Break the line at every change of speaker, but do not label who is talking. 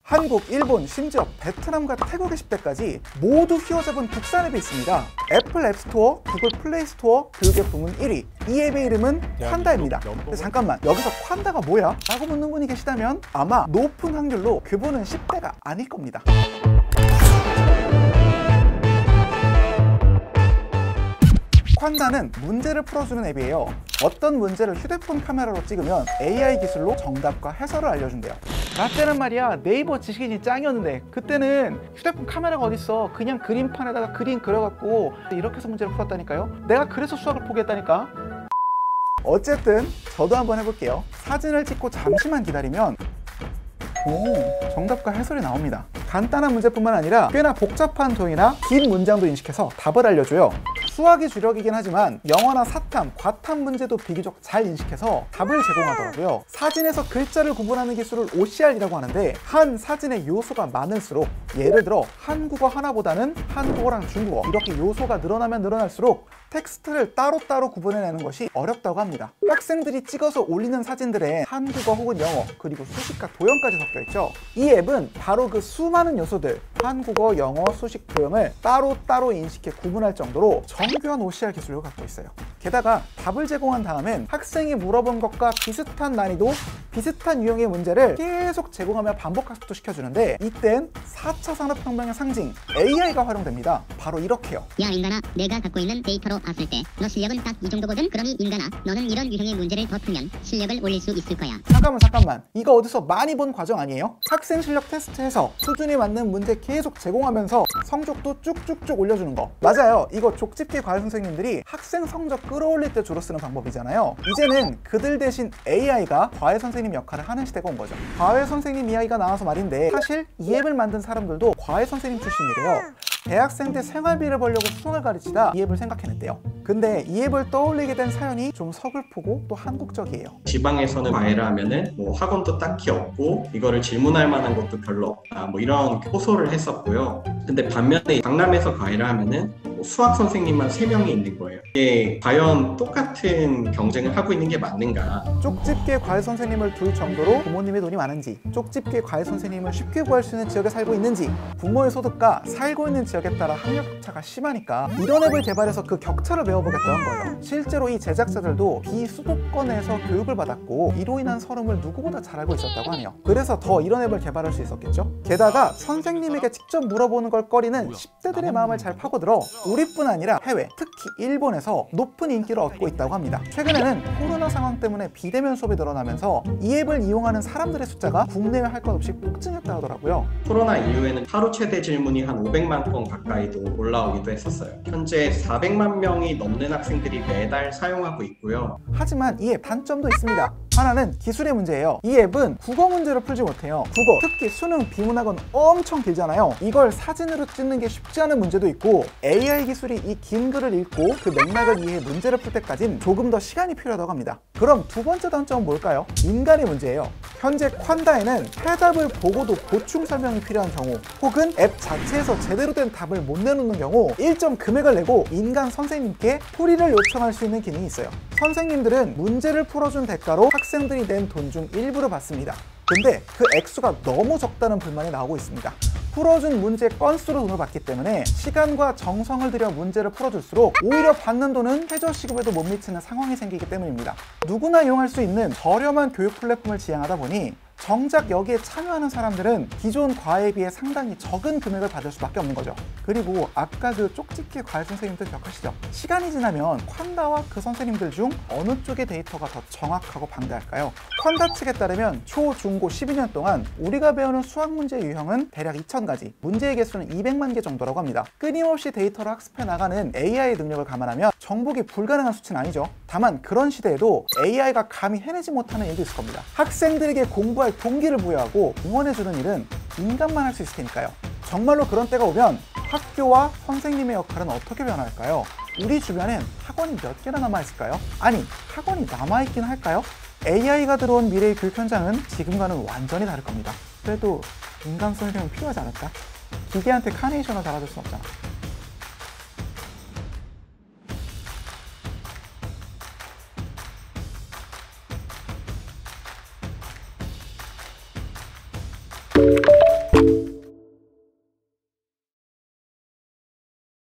한국, 일본, 심지어 베트남과 태국의 10대까지 모두 휘어잡은 국산 앱이 있습니다. 애플 앱스토어, 구글 플레이스토어 교육의 부문 1위, 이 앱의 이름은 콴다입니다. 근데 잠깐만, 여기서 콴다가 뭐야? 라고 묻는 분이 계시다면 아마 높은 확률로 그분은 10대가 아닐 겁니다. 콴다는 문제를 풀어주는 앱이에요. 어떤 문제를 휴대폰 카메라로 찍으면 AI 기술로 정답과 해설을 알려준대요. 나 때는 말이야 네이버 지식인이 짱이었는데 그때는 휴대폰 카메라가 어딨어. 그냥 그림판에다가 그림 그려갖고 이렇게 해서 문제를 풀었다니까요. 내가 그래서 수학을 포기했다니까. 어쨌든 저도 한번 해볼게요. 사진을 찍고 잠시만 기다리면 정답과 해설이 나옵니다. 간단한 문제뿐만 아니라 꽤나 복잡한 도형이나 긴 문장도 인식해서 답을 알려줘요. 수학이 주력이긴 하지만 영어나 사탐, 과탐 문제도 비교적 잘 인식해서 답을 제공하더라고요. 사진에서 글자를 구분하는 기술을 OCR이라고 하는데 한 사진의 요소가 많을수록, 예를 들어 한국어 하나보다는 한국어랑 중국어 이렇게 요소가 늘어나면 늘어날수록 텍스트를 따로따로 구분해내는 것이 어렵다고 합니다. 학생들이 찍어서 올리는 사진들에 한국어 혹은 영어 그리고 수식과 도형까지 섞여있죠. 이 앱은 바로 그 수많은 요소들, 한국어, 영어, 수식, 도형을 따로따로 인식해 구분할 정도로 정교한 OCR 기술을 갖고 있어요. 게다가 답을 제공한 다음엔 학생이 물어본 것과 비슷한 난이도, 비슷한 유형의 문제를 계속 제공하며 반복학습도 시켜주는데 이땐 4차 산업혁명의 상징 AI가 활용됩니다. 바로 이렇게요.
야 인간아, 내가 갖고 있는 데이터로 봤을 때 너 실력은 딱 이 정도거든. 그러니 인간아, 너는 이런 유형의 문제를 더 풀면 실력을 올릴 수 있을 거야.
잠깐만, 이거 어디서 많이 본 과정 아니에요? 학생 실력 테스트해서 수준이 맞는 문제 계속 제공하면서 성적도 쭉쭉쭉 올려주는 거 맞아요. 이거 족집게 과외 선생님들이 학생 성적 끌어올릴 때 주로 쓰는 방법이잖아요. 이제는 그들 대신 AI가 과외 선생님 역할을 하는 시대가 온 거죠. 과외 선생님 이야기가 나와서 말인데 사실 이 앱을 만든 사람들도 과외 선생님 출신이래요. 대학생 때 생활비를 벌려고 수학을 가르치다 이 앱을 생각해냈대요. 근데 이 앱을 떠올리게 된 사연이 좀 서글프고 또 한국적이에요.
지방에서는 과외를 하면은 학원도 딱히 없고 이거를 질문할 만한 것도 별로 없다 이런 호소를 했었고요. 근데 반면에 강남에서 과외를 하면은 수학 선생님만 3명이 있는 거예요. 이게 과연 똑같은 경쟁을 하고 있는 게 맞는가?
쪽집게 과외 선생님을 둘 정도로 부모님의 돈이 많은지, 쪽집게 과외 선생님을 쉽게 구할 수 있는 지역에 살고 있는지, 부모의 소득과 살고 있는 지역에 따라 학력 격차가 심하니까 이런 앱을 개발해서 그 격차를 메워보겠다는 거예요. 실제로 이 제작자들도 비수도권에서 교육을 받았고 이로 인한 서름을 누구보다 잘 알고 있었다고 하네요. 그래서 더 이런 앱을 개발할 수 있었겠죠? 게다가 선생님에게 직접 물어보는 걸 꺼리는 10대들의 마음을 잘 파고들어 우리뿐 아니라 해외, 특히 일본에서 높은 인기를 얻고 있다고 합니다. 최근에는 코로나 상황 때문에 비대면 수업이 늘어나면서 이 앱을 이용하는 사람들의 숫자가 국내외 할 것 없이 폭증했다 하더라고요.
코로나 이후에는 하루 최대 질문이 한 500만 건 가까이도 올라오기도 했었어요. 현재 400만 명이 넘는 학생들이 매달 사용하고 있고요.
하지만 이 앱 단점도 있습니다. 하나는 기술의 문제예요. 이 앱은 국어 문제를 풀지 못해요. 국어, 특히 수능, 비문학은 엄청 길잖아요. 이걸 사진으로 찍는 게 쉽지 않은 문제도 있고 AI 기술이 이 긴 글을 읽고 그 맥락을 이해해 문제를 풀 때까진 조금 더 시간이 필요하다고 합니다. 그럼 두 번째 단점은 뭘까요? 인간의 문제예요. 현재 콴다에는 해답을 보고도 보충 설명이 필요한 경우 혹은 앱 자체에서 제대로 된 답을 못 내놓는 경우 일정 금액을 내고 인간 선생님께 풀이를 요청할 수 있는 기능이 있어요. 선생님들은 문제를 풀어준 대가로 학생들이 낸 돈 중 일부를 받습니다. 근데 그 액수가 너무 적다는 불만이 나오고 있습니다. 풀어준 문제 건수로 돈을 받기 때문에 시간과 정성을 들여 문제를 풀어줄수록 오히려 받는 돈은 최저시급에도 못 미치는 상황이 생기기 때문입니다. 누구나 이용할 수 있는 저렴한 교육 플랫폼을 지향하다 보니 정작 여기에 참여하는 사람들은 기존 과외에 비해 상당히 적은 금액을 받을 수밖에 없는 거죠. 그리고 아까 그 쪽집게 과외 선생님들 기억하시죠? 시간이 지나면 콴다와 그 선생님들 중 어느 쪽의 데이터가 더 정확하고 방대할까요? 콴다 측에 따르면 초, 중, 고 12년 동안 우리가 배우는 수학 문제의 유형은 대략 2000가지, 문제의 개수는 200만 개 정도라고 합니다. 끊임없이 데이터를 학습해 나가는 AI의 능력을 감안하면 정복이 불가능한 수치는 아니죠. 다만 그런 시대에도 AI가 감히 해내지 못하는 일도 있을 겁니다. 학생들에게 공부할 동기를 부여하고 응원해주는 일은 인간만 할 수 있을 테니까요. 정말로 그런 때가 오면 학교와 선생님의 역할은 어떻게 변할까요? 우리 주변엔 학원이 몇 개나 남아있을까요? 아니, 학원이 남아있긴 할까요? AI가 들어온 미래의 교육 현장은 지금과는 완전히 다를 겁니다. 그래도 인간 선생님은 필요하지 않을까? 기계한테 카네이션을 달아줄 순 없잖아.